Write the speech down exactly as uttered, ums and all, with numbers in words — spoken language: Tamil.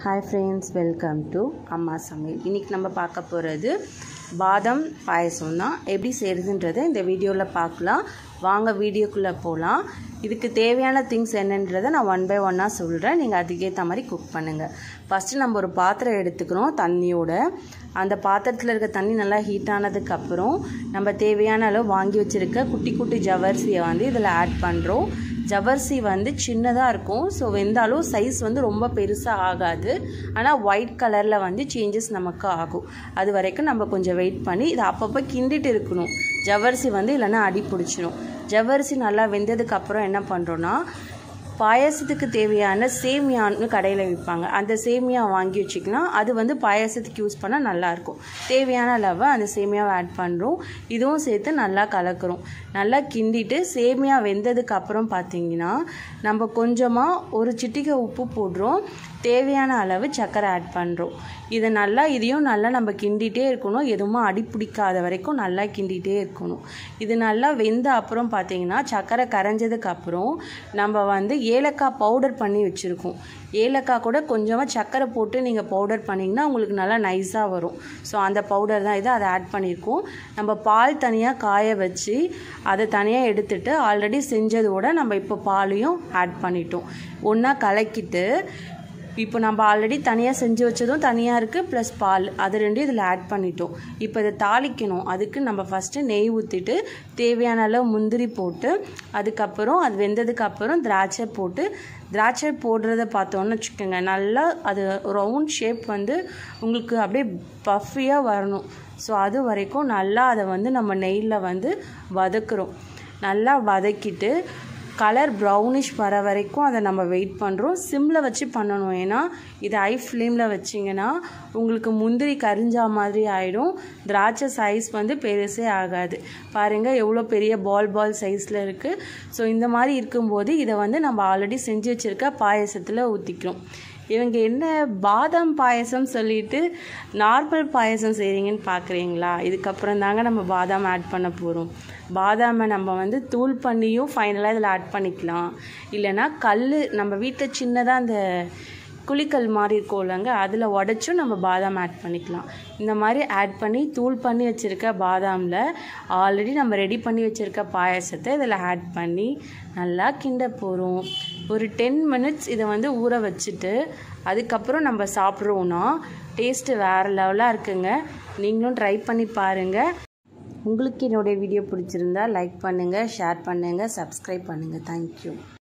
Hi friends, welcome to Amma Samil. இன்னைக்கு நம்ம பார்க்க போறது பாதாம் பாயசம் தான். எப்படி செய்யறதுன்றதை இந்த வீடியோல பார்க்கலாம். வாங்க வீடியோக்குள்ள போலாம். இதுக்கு தேவையான திங்ஸ் என்னன்றதை நான் ஒன் பை ஒன்னா சொல்றேன். நீங்க அதுக்கு ஏத்த மாதிரி குக் பண்ணுங்க. ஃபர்ஸ்ட் நம்ம ஒரு பாத்திரம் எடுத்துக்கிறோம் தண்ணியோட. அந்த பாத்திரத்துல இருக்க தண்ணி நல்லா ஹீட் ஆனதுக்கு அப்புறம் நம்ம தேவையான அளவு வாங்கி வச்சிருக்க குட்டி குட்டி ஜவ்வரிசியை வந்து இதல ஆட் பண்றோம். ஜவ்வரிசி வந்து சின்னதாக இருக்கும். ஸோ வெந்தாலும் சைஸ் வந்து ரொம்ப பெருசாக ஆகாது. ஆனால் ஒயிட் கலரில் வந்து சேஞ்சஸ் நமக்கு ஆகும். அது வரைக்கும் நம்ம கொஞ்சம் வெயிட் பண்ணி இதை அப்பப்போ கிண்டிட்டு இருக்கணும். ஜவ்வரிசி வந்து இல்லைன்னா அடி பிடிச்சிடும். ஜவ்வரிசி நல்லா வெந்ததுக்கப்புறம் என்ன பண்ணுறோன்னா பாயசத்துக்கு தேவையான சேமியான்னு கடையில் விற்பாங்க. அந்த சேமியா வாங்கி வச்சுக்கலாம். அது வந்து பாயசத்துக்கு யூஸ் பண்ணால் நல்லாயிருக்கும். தேவையான அளவு அந்த சேமியாவை ஆட் பண்ணுறோம். இதுவும் சேர்த்து நல்லா கலக்கிறோம். நல்லா கிண்டிட்டு சேமியா வெந்ததுக்கு அப்புறம் பார்த்தீங்கன்னா நம்ம கொஞ்சமாக ஒரு சிட்டிகை உப்பு போடுறோம். தேவையான அளவு சர்க்கரை ஆட் பண்ணுறோம். இதை நல்லா இதையும் நல்லா நம்ம கிண்டிகிட்டே இருக்கணும். எதுவும் அடி பிடிக்காத வரைக்கும் நல்லா கிண்டிகிட்டே இருக்கணும். இது நல்லா வெந்த அப்புறம் பார்த்தீங்கன்னா சர்க்கரை கரைஞ்சதுக்கு அப்புறம் நம்ம வந்து ஏலக்காய் பவுடர் பண்ணி வச்சுருக்கோம். ஏலக்காய் கூட கொஞ்சமாக சர்க்கரை போட்டு நீங்கள் பவுடர் பண்ணிங்கன்னா உங்களுக்கு நல்லா நைஸாக வரும். ஸோ அந்த பவுடர் தான் இது. அதை ஆட் பண்ணியிருக்கோம். நம்ம பால் தனியாக காய வச்சு அதை தனியாக எடுத்துட்டு ஆல்ரெடி செஞ்சதோட நம்ம இப்போ பாலையும் ஆட் பண்ணிட்டோம். ஒன்றா கலக்கிட்டு இப்போ நம்ம ஆல்ரெடி தனியாக செஞ்சு வச்சதும் தனியாக இருக்குது, ப்ளஸ் பால் அது ரெண்டும் இதில் ஆட் பண்ணிட்டோம். இப்போ இதை தாளிக்கணும். அதுக்கு நம்ம ஃபஸ்ட்டு நெய் ஊற்றிட்டு தேவையான அளவு முந்திரி போட்டு அதுக்கப்புறம் அது வெந்ததுக்கப்புறம் திராட்சை போட்டு திராட்சை போடுறத பார்த்தோன்னு வச்சுக்கோங்க, நல்லா அது ரவுண்ட் ஷேப் வந்து உங்களுக்கு அப்படியே பஃபியாக வரணும். ஸோ அது வரைக்கும் நல்லா அதை வந்து நம்ம நெய்யில் வந்து வதக்குறோம். நல்லா வதக்கிட்டு கலர் ப்ரௌனிஷ் வர வரைக்கும் அதை நம்ம வெயிட் பண்ணுறோம். சிம்மில் வச்சு பண்ணணும். ஏன்னா இது ஹை ஃப்ளேமில் வச்சிங்கன்னா உங்களுக்கு முந்திரி கரிஞ்சா மாதிரி ஆகிடும். திராட்சை சைஸ் வந்து பெருசே ஆகாது. பாருங்கள் எவ்வளோ பெரிய பால் பால் சைஸில் இருக்குது. ஸோ இந்த மாதிரி இருக்கும்போது இதை வந்து நம்ம ஆல்ரெடி செஞ்சு வச்சுருக்க பாயசத்தில் ஊற்றிக்கிறோம். இவங்க என்ன பாதாம் பாயசம் சொல்லிட்டு நார்மல் பாயசம் செய்கிறீங்கன்னு பார்க்குறீங்களா? இதுக்கப்புறம் தாங்க நம்ம பாதாம் ஆட் பண்ண போகிறோம். பாதாமை நம்ம வந்து தூள் பண்ணியும் ஃபைனலாக இதில் ஆட் பண்ணிக்கலாம். இல்லைனா கல் நம்ம வீட்டில் சின்னதாக அந்த குழிக்கல் மாதிரி இருக்கும் இல்லைங்க, அதில் உடச்சும் நம்ம பாதாம் ஆட் பண்ணிக்கலாம். இந்த மாதிரி ஆட் பண்ணி தூள் பண்ணி வச்சுருக்க பாதாமில் ஆல்ரெடி நம்ம ரெடி பண்ணி வச்சுருக்க பாயசத்தை இதில் ஆட் பண்ணி நல்லா கிண்ட போகிறோம். ஒரு டென் மினிட்ஸ் இதை வந்து ஊற வச்சுட்டு அதுக்கப்புறம் நம்ம சாப்பிட்றோன்னா டேஸ்ட்டு வேறு லெவலாக இருக்குங்க. நீங்களும் ட்ரை பண்ணி பாருங்கள். உங்களுக்கு என்னுடைய வீடியோ பிடிச்சிருந்தா லைக் பண்ணுங்கள், ஷேர் பண்ணுங்கள், சப்ஸ்கிரைப் பண்ணுங்கள். தேங்க்யூ.